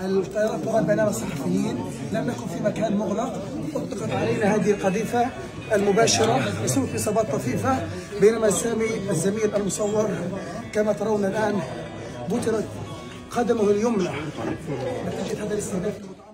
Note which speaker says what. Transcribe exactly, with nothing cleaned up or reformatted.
Speaker 1: الطيارات طبعا بينما الصحفيين لم نكن في مكان مغلق، اطلقت علينا هذه القذيفه المباشره بسبب اصابات طفيفه، بينما سامي الزميل المصور كما ترون الان بترت قدمه اليمنى. نتيجه هذا الاستهداف